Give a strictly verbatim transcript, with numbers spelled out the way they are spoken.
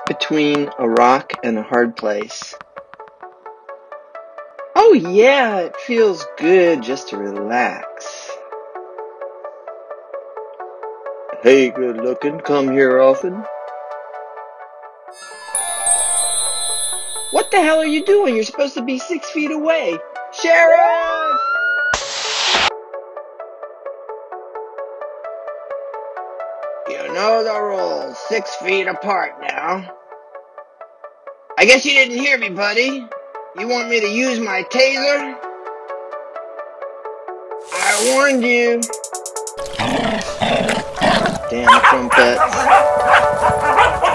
between a rock and a hard place. Oh yeah, it feels good just to relax. Hey, good looking, come here often. What the hell are you doing? You're supposed to be six feet away. Sheriff! You know the rules. Six feet apart now. I guess you didn't hear me, buddy. You want me to use my taser? I warned you. Damn trumpets.